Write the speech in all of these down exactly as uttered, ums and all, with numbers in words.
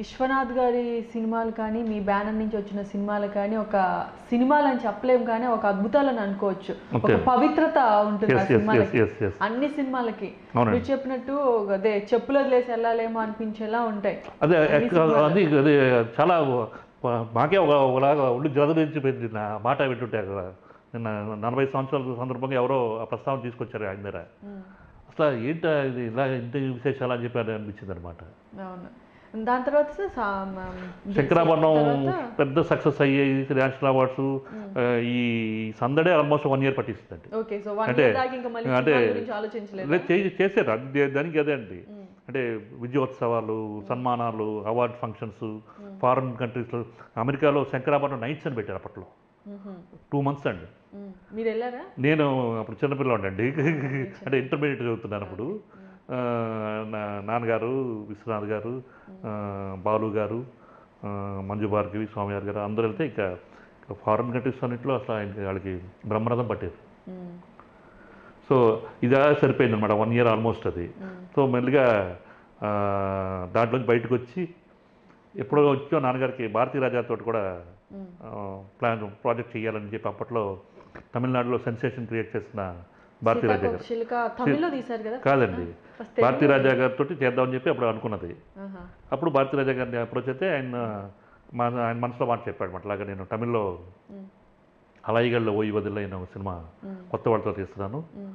విశ్వనాథ్ గారి సినిమాలు కానీ మీ బ్యానర్ నుంచి వచ్చిన సినిమాలు కానీ ఒక సినిమాలు అని చెప్పలేము కానీ ఒక అద్భుతాలని అనుకోవచ్చు. ఒక పవిత్రత ఉంటుంది ఆ సినిమాలకి, అన్ని సినిమాలకి. మీరు చెప్పినట్టు అదే చెప్పులు వదిలేసి వెళ్ళాలేమో అనిపించేలా ఉంటాయి. అదే అది అది చాలా మాకే ఒకలాగా ఒళ్ళు జలదరించిపోయింది నా మాట వింటుంటే. అక్కడ నిన్న నలభై సంవత్సరాల సందర్భంగా ఎవరో ఆ ప్రస్తావన తీసుకొచ్చారు ఆయన దగ్గర. అసలు ఏంట ఇది ఇలా ఇంత విశేషాలు అని చెప్పి అనిపించింది అనమాట. దాని తర్వాత శంకరాభరణం పెద్ద సక్సెస్ అయ్యాయి, నేషనల్ అవార్డ్స్. ఈ సందడే ఆల్మోస్ట్ వన్ ఇయర్ పట్టిస్తుందండి. అంటే అంటే చేశారు దానికి అదే అండి. అంటే విజయోత్సవాలు, సన్మానాలు, అవార్డ్ ఫంక్షన్స్, ఫారిన్ కంట్రీస్లో. అమెరికాలో శంకరాభరణం నైట్స్ అని పెట్టారు అప్పట్లో, టూ మంత్స్ అండి. నేను అప్పుడు చిన్నపిల్లవాడిని అండి, అంటే ఇంటర్మీడియట్ చదువుతున్నాను అప్పుడు. నాన్నగారు, విశ్వనాథ్ గారు, బాలు గారు, మంజు భార్గవి, స్వామివారి గారు అందరూ వెళ్తే ఇక ఫారిన్ కంట్రీస్ అన్నింటిలో అసలు ఆయన వాళ్ళకి బ్రహ్మరథం పట్టారు. సో ఇదా సరిపోయింది అనమాట, వన్ ఇయర్ ఆల్మోస్ట్ అది. సో మెల్లిగా దాంట్లోంచి బయటకు వచ్చి ఎప్పుడో వచ్చో నాన్నగారికి భారతీ రాజాతో కూడా ప్లాన్ ప్రాజెక్ట్ చేయాలని చెప్పి అప్పట్లో తమిళనాడులో సెన్సేషన్ క్రియేట్ చేసిన భారతీ రాజా గారు కాదండి, భారతీ రాజా గారితో చేద్దామని చెప్పి అప్పుడు అనుకున్నది. అప్పుడు భారతీ రాజా గారిని అప్రోచ్ అయితే ఆయన మా ఆయన మనసులో మాట చెప్పాడు అట్లాగా, నేను తమిళ్లో అలాయిగల్లో ఓయి వదిలైన ఒక సినిమా కొత్త వాళ్ళతో తీస్తున్నాను,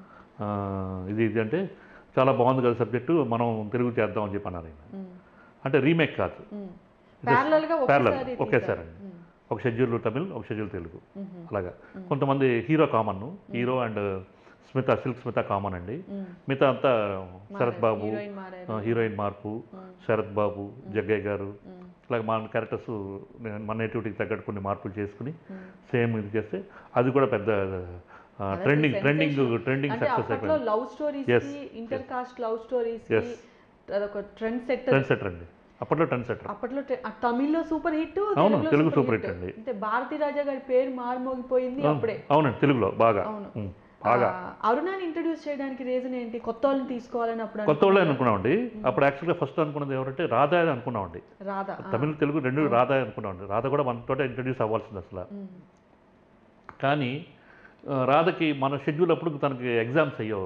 ఇది ఇది అంటే చాలా బాగుంది కదా సబ్జెక్టు, మనం తెలుగు చేద్దామని చెప్పి అన్నారు ఆయన. అంటే రీమేక్ కాదు, ప్యారలల్ ఒకేసారి అండి. ఒక షెడ్యూల్ తమిళ్, ఒక షెడ్యూల్ తెలుగు అలాగా. కొంతమంది hero common, hero and Smitha, Silk Smitha common అండి. మిగతా అంతా శరత్ బాబు, హీరోయిన్ మార్పు, శరత్ బాబు, జగ్గయ్య గారు, ఇలాగ మా క్యారెక్టర్స్ మన నేటివిటీకి తగ్గట్టు కొన్ని మార్పులు చేసుకుని సేమ్ ఇది చేస్తే అది కూడా పెద్ద ట్రెండింగ్ ట్రెండింగ్ ట్రెండింగ్ సక్సెస్ అయిపోయింది. Love stories, inter caste love stories అదొక ట్రెండ్ సెట్టర్ ట్రెండ్ సెట్టర్ అండి అప్పట్లో. ట్రెండ్ సెట్టర్ అప్పట్లో తమిళ్లో సూపర్ హిట్, అవును తెలుగు సూపర్ హిట్ అండి. అంటే భారతీ రాజా గారి పేరు మారుమోగిపోయింది అప్పుడే. అవునండి తెలుగులో బాగా బాగా. అరుణాని ఇంట్రడ్యూస్ చేయడానికి రీజన్ ఏంటి? కొత్త వాళ్ళని తీసుకోవాలని అప్పుడు కొత్త వాళ్ళని అనుకున్నామండి. అప్పుడు యాక్చువల్గా ఫస్ట్ అనుకున్నది ఎవరంటే రాధా అని అనుకున్నామండి. రాధా తమిళ తెలుగు రెండు రాధా అనుకున్నామండి. రాధా కూడా మనతో ఇంట్రడ్యూస్ అవ్వాల్సింది అసలు. కానీ రాధకి మన షెడ్యూల్ అప్పుడు తనకి ఎగ్జామ్స్ అయ్యో,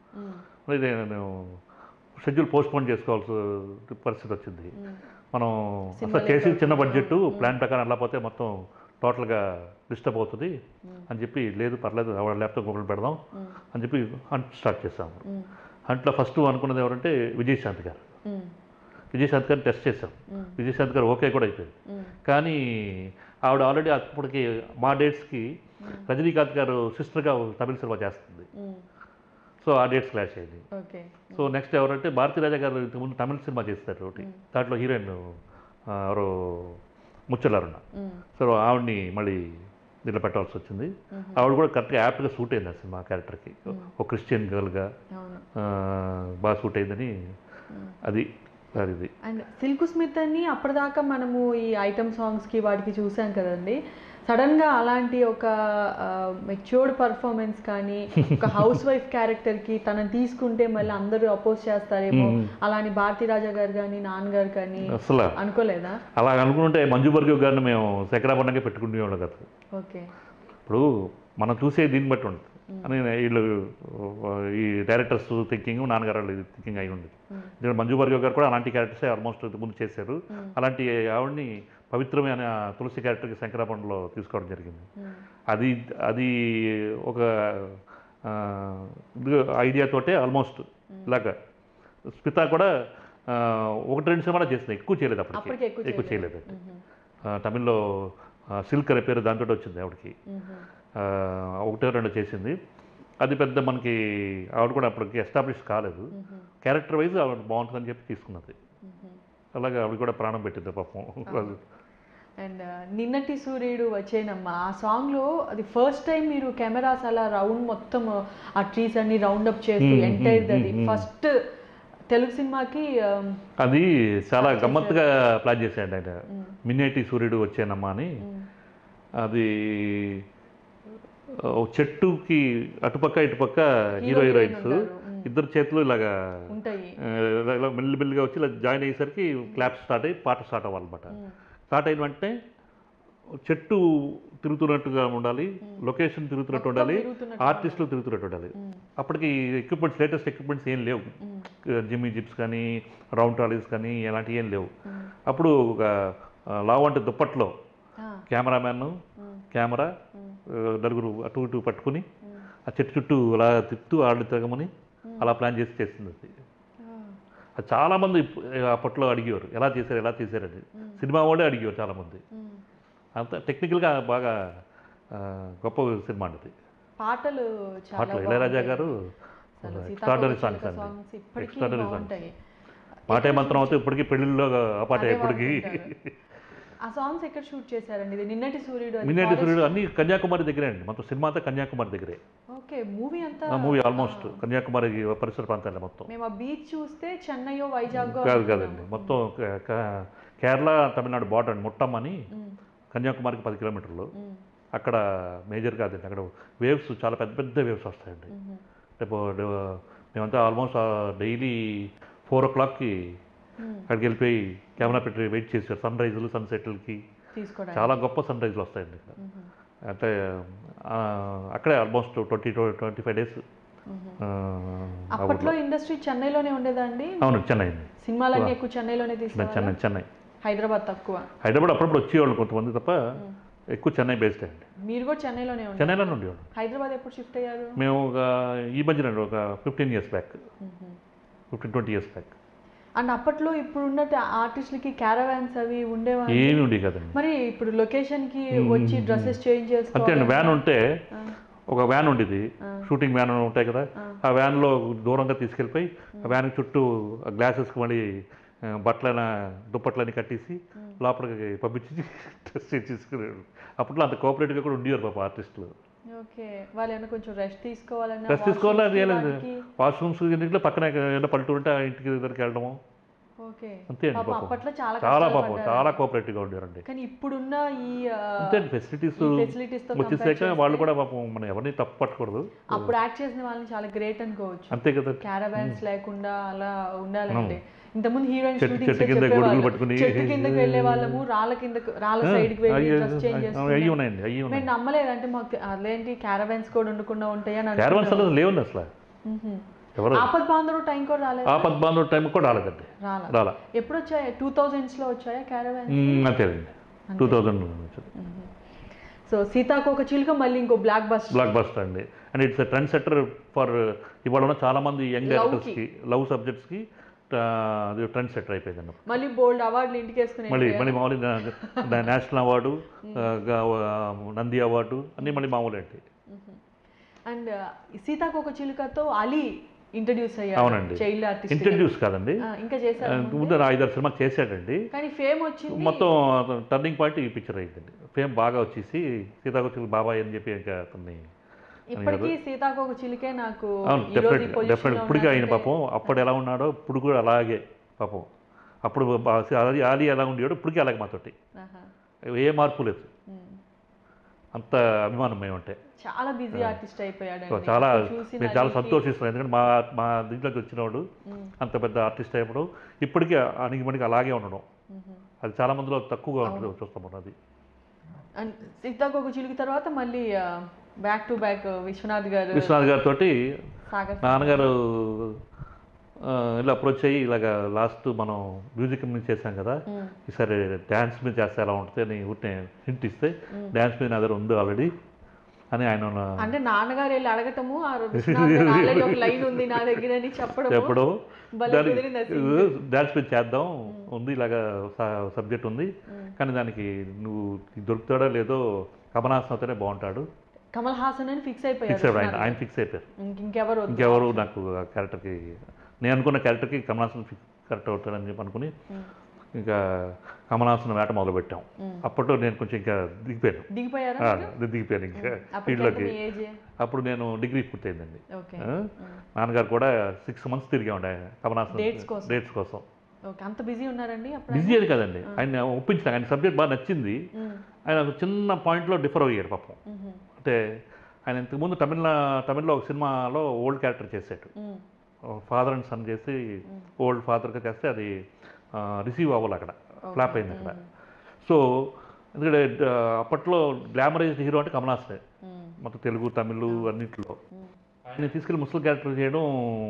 నేను షెడ్యూల్ పోస్ట్ పోన్ చేసుకోవాల్సిన పరిస్థితి వచ్చింది. మనం అసలు చేసి చిన్న బడ్జెట్ ప్లాన్ ప్రకారం అలా పోతే మొత్తం టోటల్గా డిస్టర్బ్ అవుతుంది అని చెప్పి, లేదు పర్లేదు ల్యాప్టాప్ మొబైల్ పెడదాం అని చెప్పి హంట్ స్టార్ట్ చేసాము. హంట్లో ఫస్ట్ అనుకున్నది ఎవరంటే విజయశాంతి గారు. విజయశాంతి గారిని టెస్ట్ చేసాం, విజయశాంతి గారు ఓకే కూడా అయిపోయింది. కానీ ఆవిడ ఆల్రెడీ అప్పటికి మా డేట్స్కి రజనీకాంత్ గారు సిస్టర్గా తమిళ సినిమా చేస్తుంది. సో ఆ డేట్స్ క్లాష్ అయింది. సో నెక్స్ట్ ఎవరంటే భారతీ రాజా గారు ఇంతకుముందు తమిళ సినిమా చేస్తారు ఒకటి, దాంట్లో హీరోయిన్ ఎవరో ముచ్చలారున్న. సో ఆవిడ్ని మళ్ళీ దీంట్లో పెట్టాల్సి వచ్చింది. ఆవిడ కూడా కరెక్ట్గా యాప్ట్గా సూట్ అయింది ఆ సినిమా క్యారెక్టర్కి, ఒక క్రిస్టియన్ గర్ల్గా బాగా సూట్ అయిందని. అది అది అండ్ సిల్క్ స్మిత్ అని అప్పటిదాకా మనము ఈ ఐటమ్ సాంగ్స్కి వాటికి చూసాం కదండి. సడన్గా అలాంటి ఒక మెచ్యూర్డ్ పర్ఫార్మెన్స్ కానీ ఒక హౌస్ వైఫ్ క్యారెక్టర్కి తనని తీసుకుంటే మళ్ళీ అందరూ అపోజ్ చేస్తారేమో అలాని భారతీ రాజా గారు కానీ నాన్నగారు కానీ అసలు అనుకోలేదా? అలా అనుకుంటే మంజు భార్గవి గారిని మేము శంకరాభరణంగా పెట్టుకునేవాళ్ళం కదా. ఓకే, ఇప్పుడు మనం చూసే దీన్ని బట్టి ఉంటుంది అని వీళ్ళు ఈ డైరెక్టర్స్ థింకింగ్, నాన్నగారు వాళ్ళు థింకింగ్ అయి ఉండేది. ఇక్కడ మంజు భార్గవి గారు కూడా అలాంటి క్యారెక్టర్సే ఆల్మోస్ట్ ముందు చేశారు. అలాంటి ఆవిడని పవిత్రమైన తులసి క్యారెక్టర్కి శంకరాభరణంలో తీసుకోవడం జరిగింది. అది అది ఒక ఐడియాతోటే ఆల్మోస్ట్ ఇలాగా. స్మిత కూడా ఒకటి రెండు సినిమాలు చేసింది, ఎక్కువ చేయలేదు అప్పటికి, ఎక్కువ చేయలేదు. తమిళ్లో సిల్క్ అనే పేరు దాంతో వచ్చింది ఆవిడకి, ఒకటో రెండు చేసింది. అది పెద్ద మనకి ఆవిడ కూడా అప్పటికి ఎస్టాబ్లిష్ కాలేదు. క్యారెక్టర్ వైజ్ ఆవిడ బాగుంటుందని చెప్పి తీసుకున్నది. అలాగే ఆవిడ కూడా ప్రాణం పెట్టింది పాపం. అండ్ నిన్నటి సూర్యుడు వచ్చేనమ్మా ఆ సాంగ్లో అది ఫస్ట్ టైం మీరు కెమెరాస్ అలా రౌండ్ మొత్తం ఆ ట్రీస్ అన్ని రౌండ్ అప్ చేస్తూ ఎంటైర్ అది ఫస్ట్ తెలుగు సినిమాకి అది చాలా గమ్మత్తుగా ప్లాన్ చేశాడు ఆయన. నిన్నటి సూర్యుడు వచ్చేనమ్మా అని. అది చెట్టుకి అటుపక్క ఇటుపక్క హీరో హీరోయిన్స్, ఇద్దరు చేతులు ఇలాగా ఉంటాయి. ఆ, ఇలా మెల్లి మెల్లిగా వచ్చి ఇలా జాయిన్ అయ్యేసరికి క్లాప్స్ స్టార్ట్ అయ్యి పాట స్టార్ట్ అవ్వాలన్నమాట. స్టార్ట్ అయిన వెంటనే చెట్టు తిరుగుతున్నట్టుగా ఉండాలి, లొకేషన్ తిరుగుతున్నట్టు ఉండాలి, తిరుగుతున్నట్టు ఆర్టిస్టులు తిరుగుతున్నట్టు ఉండాలి. అప్పటికి ఎక్విప్మెంట్స్ లేటెస్ట్ ఎక్విప్మెంట్స్ ఏం లేవు, జిమ్మీ జిప్స్ కానీ రౌండ్ ట్రాలీస్ కానీ ఇలాంటివి ఏం లేవు. అప్పుడు ఒక లావు అంటే దుప్పట్లో కెమెరామ్యాన్ కెమెరా నలుగురు అటు ఇటు పట్టుకుని ఆ చెట్టు చుట్టూ అలా తిప్పుతూ ఆళ్ళు తిరగమని అలా ప్లాన్ చేసి చేస్తుంది అది. అది చాలామంది ఇప్పు- అప్పట్లో అడిగేవారు ఎలా చేశారు ఎలా చేశారని. సినిమా వాళ్ళే అడిగేవారు చాలామంది. అంత టెక్నికల్గా బాగా ఆ, గొప్ప సినిమా అండి అది. పాటలు చాలా పాటలు ఇళయరాజా గారు అసలు ఎక్స్ట్రాడనరీ సీతాకోక సాంగ్స్ చిలుక అండి. సాంగ్స్ ఇప్పటికీ ఎక్స్ట్రాడనరీ సాంగ్స్. బాగుంటాయి. పాటే మంత్రం అయితే ఇప్పటికీ పెళ్ళిళ్ళలో ఆ పాట అదే ఎప్పటికీ. వాడుతుంటారు. ఆ సాంగ్స్ ఎక్కడ షూట్ చేశారండి? ఇది నిన్నటి సూర్యుడు అది మిన్నెటి forest. సూర్యుడు అన్ని కన్యాకుమారి దగ్గరే అండి. మొత్తం సినిమా అంతా కన్యాకుమారి దగ్గరే. ఓకే, మూవీ అంతా ఆ మూవీ ఆల్మోస్ట్ కన్యాకుమారి పరిసర ప్రాంతాలే మొత్తం. మేము ఆ బీచ్ చూస్తే చెన్నైయో వైజాగ్ కాదు కాదండి, మొత్తం క- క- కేరళ తమిళనాడు బార్డర్ అండి. ముట్టం అని కన్యాకుమారికి పది కిలోమీటర్లు. అక్కడ మేజర్ కాదండి, అక్కడ వేవ్స్ చాలా పెద్ద పెద్ద వేవ్స్ వస్తాయండి. రేపు డే- మేమంతా ఆల్మోస్ట్ డైలీ ఫోర్ ఓ క్లాక్కి అక్కడికి వెళ్ళిపోయి కెమెరా పెట్టి వెయిట్ చేశారు సన్ రైజులు సన్సెట్లకి. తీసుకోవడానికి. చాలా గొప్ప సన్ రైజ్లు వస్తాయండి ఇక్కడ. అంటే ఆ, అక్కడే almost twenty twenty five days. అప్పట్లో ఇండస్ట్రీ చెన్నైలోనే ఉండేదండి. అవును, చెన్నై అండి. సినిమాలన్నీ ఎక్కువ చెన్నైలోనే చెన్నై తీసుకోవాలి. చెన్నై చెన్నై హైదరాబాద్ తక్కువ. హైదరాబాద్ అప్పుడప్పుడు వచ్చేవాళ్ళు కొంతమంది తప్ప ఎక్కువ చెన్నై బేస్డ్ అండి. మీరు కూడా చెన్నైలోనే ఉన్నారు. చెన్నైలోనే ఉండేవాళ్ళు. హైదరాబాద్ ఎప్పుడు షిఫ్ట్ అయ్యారు? మేము ఒక ఈ మధ్యన ఒక fifteen years back fifteen twenty years back. And అప్పట్లో ఇప్పుడు ఉన్నట్టు ఆర్టిస్టులకి క్యారవాన్స్ అవి ఉండేవా? ఏమి ఉండే కదండి. మరి ఇప్పుడు లొకేషన్ కి వచ్చి డ్రెస్సెస్ చేంజ్ అంతే చేసుకోవాలి. అండి. వ్యాన్ ఉంటే ఒక వ్యాన్ ఉండేది, షూటింగ్ వ్యాన్ ఉంటాయి కదా, ఆ వ్యాన్లో దూరంగా తీసుకెళ్ళిపోయి ఆ వ్యాన్ చుట్టూ గ్లాసెస్కి మళ్ళీ ఆ, బట్టలైన దుప్పట్లని కట్టేసి లోపలికి పంపించి డ్రెస్ చేసుకునేవాడు. అప్పట్లో అంత కోఆపరేటివ్గా కూడా ఉండేవారు పాప ఆర్టిస్టులు. ఓకే, వాళ్ళు ఏమైనా కొంచెం రెస్ట్ తీసుకోవాలన్నా డ్రెస్ తీసుకోవాలని washrooms కి లేదు, వాటికి? వాష్రూమ్స్ ఇంటిలో పక్కన ఏదైనా పల్లెటూరు ఉంటే ఆ ఇంటికి దగ్గరికి వెళ్ళడము. ఓకే, అంతే అండి పాపం పాపం. అప్పట్లో చాలా చాలా కష్టాలు పాపం పడ్డారు. చాలా కోఆపరేటివ్గా ఉండేవారండి. కానీ ఇప్పుడున్న ఈ ఆ, అంతే అండి, ఫెసిలిటీస్ ఈ facilities తో compare వచ్చేసాక చేస్తే వాళ్ళు కూడా పాపం మనం ఎవరిని తప్పు పట్టకూడదు. అప్పుడు యాక్ట్ చేసిన వాళ్ళని చాలా గ్రేట్ అనుకోవచ్చు. అంతే కదా. క్యారవాన్స్ లేకుండా అలా ఉండాలంటే ఇంతకుముందు హీరోయిన్ చెట్టు- షూటింగ్స్ చెట్టు కింద గొడుగులు పట్టుకుని. చెట్టు కిందకి వెళ్ళే వాళ్ళము, రాళ్ళ కింద రాళ్ళ సైడ్ కి వెళ్ళి అయ్యి డ్రెస్ చేంజ్ అయ్యి ఉన్నాయండి అయ్యి మేము ఉన్నాయి. నమ్మలేదంటే మాకు అదేంటి క్యారవాన్స్ కూడా ఉండకుండా ఉంటాయని క్యారవన్స్ అనేది లేవండి అసలు. ఎవరు ఆపద్ బాంధవుడు టైం కూడా రాలేదు. ఆ పద్బాంధవ టైం కూడా రాలేదండి. రాలా రాలా. ఎప్పుడు వచ్చాయి? టూ థౌజండ్స్ లో వచ్చాయా క్యారవాన్స్? మ్మ్, అంతేనండి. టూ థౌజండ్ సో సీతాకోక చిలుక మళ్ళీ ఇంకో బ్లాక్ బస్టర్. బ్లాక్ బస్టర్ అండి. And it's trend setter for ఇవాళ ఉన్న చాలా మంది యంగ్ డైరెక్టర్స్కి లవ్ సబ్జెక్ట్స్కి అది ట్రెండ్ సెటర్ అయిపోయిందండి. మళ్ళీ బోల్డ్ అవార్డులు ఇంటికి వేసుకుని మళ్ళీ మళ్ళీ మామూలు నేషనల్ అవార్డు, నంది అవార్డు అన్నీ మళ్ళీ మామూలు అండి. అండ్ సీతాకోక చిలుకతో అలీ ఇంట్రడ్యూస్ అయ్యారు. అవునండి. చైల్డ్ ఆర్టిస్ట్ ఇంట్రడ్యూస్ కాదండి, ఇంకా చేశారు. ముందు ఐదారు సినిమా చేశాడండి. కానీ ఫేమ్ వచ్చింది. మొత్తం టర్నింగ్ పాయింట్ ఈ పిక్చర్ అయిందండి. ఫేమ్ బాగా వచ్చేసి సీతాకోక బాబాయ్ అని చెప్పి ఇంకా అతన్ని ఇప్పటికీ సీతాకోక చిలుకే నాకు అవును ఈ రోజు ఈ డెఫినెట్ position డెఫినెట్ లో ఇప్పటికీ ఆయన ఉన్నానంటే- పాపం అప్పుడు ఎలా ఉన్నాడో ఇప్పుడు కూడా అలాగే పాపం. అప్పుడు బా- ఆలి ఆలి ఎలా ఉండేవాడో ఇప్పటికీ అలాగే మాతోటి ఆహా. ఏ మార్పు లేదు. ఉమ్. అంత అభిమానం మేమంటే. చాలా బిజీ ఆర్టిస్ట్ అయిపోయాడు. చాలా మేము చాలా సంతోషిస్తున్నాం. ఎందుకంటే మా మా దీంట్లోకి వచ్చినవాడు అంత పెద్ద ఆర్టిస్ట్ అయినప్పుడు ఇప్పటికీ అణిగి మణిగి అలాగే ఉండడం అది చాలా మందిలో తక్కువగా ఉంటుంది చూస్తాం మనం. అది అండ్ సీతాకోక చిలుక తర్వాత మళ్ళీ బ్యాక్ టు బ్యాక్ విశ్వనాథ్ గారు విశ్వనాథ్ గారితో సాగర్ నాన్నగారు ఆ, ఇలా అప్రోచ్ అయ్యి ఇలాగ లాస్ట్ మనం మ్యూజిక్ మీద చేశాం కదా, ఈసారి డ్యాన్స్ మీద చేస్తే ఎలా ఉంటుంది అని ఊరినే హింట్ ఇస్తే డ్యాన్స్ మీద నా దగ్గర ఉంది ఆల్రెడీ అని ఆయన అంటే నాన్నగారు వెళ్ళి అడగటము ఆ విశ్వనాథ్ గారు already ఒక లైన్ ఉంది నా దగ్గర అని చెప్పడం చెప్పడం భలే దానికి కుదిరింది ఆ scene. డ్యాన్స్ మీద చేద్దాం ఉంది ఇలాగా సబ్జెక్ట్ ఉంది కానీ దానికి నువ్వు దొరుకుతాడో లేదో కమలాసన్ అవుతేనే బాగుంటాడు. కమల్ హాసన్ అని ఫిక్స్ ఫిక్స్ అయిపోయారు. ఆయన ఆయన ఫిక్స్ అయిపోయారు. ఇంక- ఇంకెవరు వద్దు. ఇంకెవరు నాకు ఆ క్యారెక్టర్కి నేను అనుకున్న క్యారెక్టర్కి కమలాసన్ ఫిక్స్ కరెక్ట్ అవుతాడని చెప్పి అనుకుని ఇంకా కమలాసన్ వేట మొదలుపెట్టాం. అప్పట్లో నేను కొంచెం ఇంకా దిగిపోయాను. దిగిపోయారా ఆ, మీరు? నేను దిగిపోయాను ఇంకా అప్పటికి ఫీల్డ్లోకి. ఎంత మీ ఏజ్? అప్పుడు నేను డిగ్రీ పూర్తయిందండి. ఓకే ఆ, నాన్నగారు కూడా సిక్స్ మంత్స్ తిరిగా ఉండే కమలాసన్ Dates కోసం. డేట్స్ కోసం. ఓకే, అంత బిజీ ఉన్నారండి అప్పుడు? బిజీ అని కదండి, ఆయన ఒప్పించిన ఆయన సబ్జెక్ట్ బాగా నచ్చింది. ఆయన ఒక చిన్న పాయింట్లో డిఫర్ అయ్యాడు పాపం. అంటే ఆయన ఇంతకుముందు తమిళ తమిళ్లో ఒక సినిమాలో ఓల్డ్ క్యారెక్టర్ చేశాడు. ఫాదర్ అండ్ సన్ చేసి ఓల్డ్ ఫాదర్గా చేస్తే అది రిసీవ్ అవ్వాలి అక్కడ, ఫ్లాప్ అయింది అక్కడ. సో ఎందుకంటే అప్పట్లో గ్లామరైజ్డ్ హీరో అంటే కమల్ హాసన్, మొత్తం తెలుగు తమిళ్ అన్నింటిలో. ఆయన తీసుకెళ్ళి ముసలి క్యారెక్టర్ చేయడం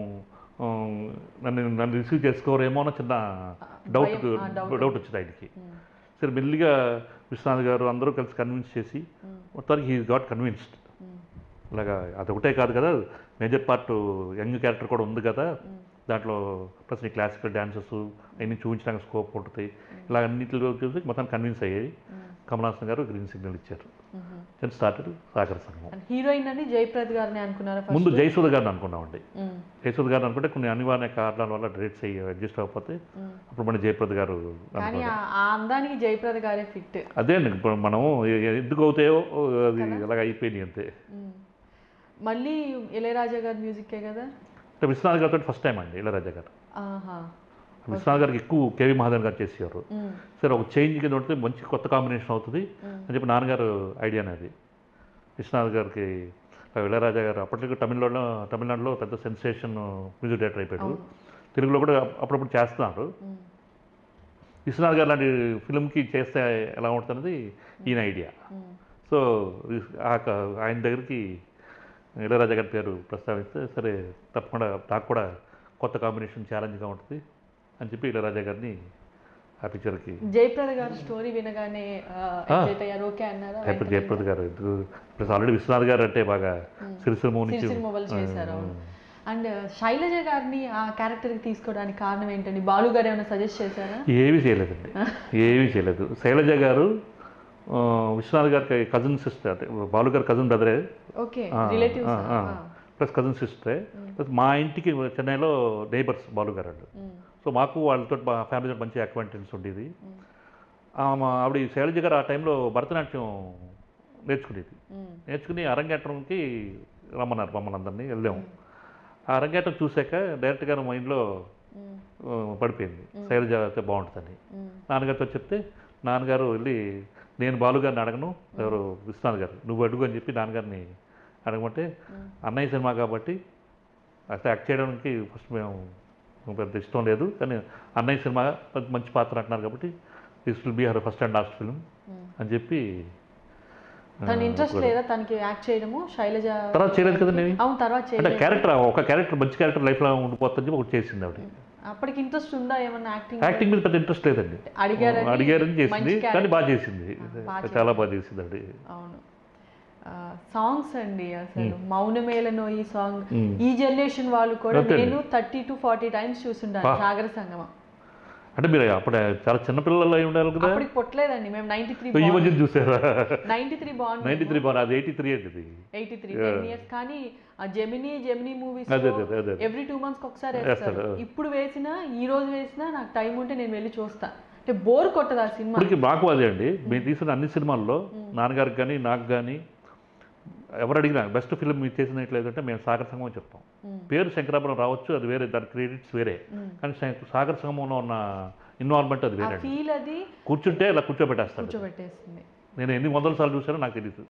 నన్ను నన్ను రిసీవ్ చేసుకోరేమో అన్న చిన్న డౌట్ డౌట్ వచ్చింది ఆయనకి. సరే మెల్లిగా విశ్వనాథ్ గారు అందరూ కలిసి కన్విన్స్ చేసి మొత్తానికి హీ గాట్ కన్విన్స్డ్. ఇలాగా అదొకటే కాదు కదా, మేజర్ పార్ట్ యంగ్ క్యారెక్టర్ కూడా ఉంది కదా దాంట్లో, ప్లస్ నీ క్లాసికల్ డాన్సెస్ అవన్నీ చూపించడానికి స్కోప్ ఉంటుంది, ఇలా అన్నింటిలో చూసి మొత్తం కన్విన్స్ అయ్యాయి. కమల్ హాసన్ గారు గ్రీన్ సిగ్నల్ ఇచ్చారు. Then started Sagara Sangamam. Heroine అని జయప్రద గారిని అనుకున్నారా? ముందు జయసుధ గారిని అనుకున్నామండి. జయసుధ గారిని అనుకుంటే కొన్ని అనివార్య కారణాల వల్ల డేట్స్ అయ్యి అడ్జస్ట్ అవ్వకపోతే అప్పుడు మన జయప్రద గారు. కానీ ఆ అందానికి జయప్రద గారే ఫిట్. అదే అండి, ఇప్పుడు మనం ఎందుకు అవుతాయో అది అలాగ అయిపోయింది అంతే. మళ్ళీ ఇళయరాజా గారి మ్యూజిక్కే కదా? అంటే విశ్వనాథ్ గారితో ఫస్ట్ టైం అండి ఇళయరాజా గారు. విశ్వనాథ్ గారికి ఎక్కువ కేవీ మహాదేవన్ గారు చేసేవారు. సరే ఒక చేంజ్ కింద ఉంటే మంచి కొత్త కాంబినేషన్ అవుతుంది అని చెప్పి నాన్నగారు ఐడియా అనేది. విశ్వనాథ్ గారికి ఇళయరాజా గారు అప్పట్లో తమిళనాడులో తమిళనాడులో పెద్ద సెన్సేషన్ మ్యూజిక్ డైరెక్టర్ అయిపోయాడు. తెలుగులో కూడా అప్పుడప్పుడు చేస్తున్నారు. విశ్వనాథ్ గారు లాంటి ఫిల్మ్కి చేస్తే ఎలా ఉంటుందన్నది ఈయన ఐడియా. సో ఆయన దగ్గరికి ఇళయరాజా గారి పేరు ప్రస్తావిస్తే సరే తప్పకుండా నాకు కూడా కొత్త కాంబినేషన్ ఛాలెంజ్గా ఉంటుంది అని చెప్పి ఇళయరాజా గారిని ఆ పిక్చర్కి. జయప్రద గారు స్టోరీ వినగానే ఓకే అన్నారా? జయప్రద గారు ప్లస్ ఆల్రెడీ విశ్వనాథ్ గారు అంటే బాగా సిరిసిరిమో నుంచి చేశారు. అండ్ శైలజ గారిని ఆ క్యారెక్టర్కి తీసుకోవడానికి కారణం ఏంటండి? బాలు గారు ఏమైనా సజెస్ట్ చేశారా? ఏమీ చేయలేదండి, ఏమీ చేయలేదు. శైలజ గారు విశ్వనాథ్ గారికి కజిన్ సిస్టర్, అంటే బాలు గారు కజిన్ బ్రదరే, ప్లస్ కజిన్ సిస్టరే. ప్లస్ మా ఇంటికి చెన్నైలో నైబర్స్ బాలు గారు అండి. సో మాకు వాళ్ళతో మా ఫ్యామిలీతో మంచి అక్వైంటెన్స్ ఉండేది. ఆవిడ శైలజ గారు ఆ టైంలో భరతనాట్యం నేర్చుకునేది. నేర్చుకుని అరంగేట్రంకి రమ్మన్నారు మమ్మల్ని అందరినీ, వెళ్ళాము. ఆ అరంగేట్రం చూశాక డైరెక్ట్గా మైండ్లో పడిపోయింది శైలజ అయితే బాగుంటుందని. నాన్నగారితో చెప్తే నాన్నగారు వెళ్ళి నేను బాలుగారిని అడగను, ఎవరు విశ్వనాథ్ గారు నువ్వు అడుగు అని చెప్పి నాన్నగారిని అడగమంటే, అన్నయ్య సినిమా కాబట్టి అసలు యాక్ట్ చేయడానికి ఫస్ట్ మేము పెద్ద ఇష్టం లేదు, కానీ అన్నయ్య సినిమా మంచి పాత్ర అంటున్నారు కాబట్టి this will be her first and last film అని చెప్పి. తన ఇంట్రెస్ట్ లేదా తనకి యాక్ట్ చేయడము? శైలజ తర్వాత చేయలేదు కదండి. అవును, తర్వాత అంటే క్యారెక్టర్ ఒక క్యారెక్టర్ మంచి క్యారెక్టర్ లైఫ్లో ఉండిపోతుందని చెప్పి ఒకటి చేసింది ఆవిడ. అప్పటికి ఇంట్రెస్ట్ ఉందా ఏమన్నా యాక్టింగ్? యాక్టింగ్ మీద పెద్ద ఇంట్రెస్ట్ లేదండి, అడిగారని చేసింది, కానీ బాగా చేసింది, చాలా బాగా చేసింది అండి. అవును. సాంగ్స్ అండి, అసలు మౌనమేళనో ఈ సాంగ్ ఈ జనరేషన్ వాళ్ళు కూడా నేను థర్టీ టు ఫార్టీ టైమ్స్ చూసుంటాను సాగర సంగమం. అంటే మీరు అప్పుడు చాలా చిన్నపిల్లలు అయి ఉండాలి కదా? అప్పటికి పుట్టలేదండి మేము. నైన్టీ త్రీ ఈ మధ్య చూసారా? నైన్టీ త్రీ బాగుంది. నైన్టీ త్రీ బాగుంది, అది ఎయిటీ త్రీ అండి. Eighty three ten years. కానీ ఆ Gemini Gemini Movies every two months ఒకసారి వేస్తారు. ఇప్పుడు వేసినా ఈ రోజు వేసినా నాకు టైం ఉంటే నేను వెళ్ళి చూస్తా. అంటే బోర్ కొట్టదు ఆ సినిమా. మాకు అదే అండి, మేము తీసిన అన్ని సినిమాల్లో నాన్నగారికి కానీ నాకు కానీ ఎవరు అడిగినా బెస్ట్ ఫిల్మ్ మీరు చేసినట్లేదంటే మేము సాగర సంగమం చెప్తాం. పేరు శంకరాపురం రావచ్చు, అది వేరే, దాని క్రెడిట్స్ వేరే, కానీ సాగర సంగమంలో ఉన్న ఇన్వాల్వ్మెంట్ అది వేరే. ఫీల్ అది కూర్చుంటే ఇలా కూర్చోబెట్టేస్తాడు. కూర్చోబెట్టేస్తుంది. నేను ఎన్ని వందల సార్లు చూసానో నాకు తెలియదు.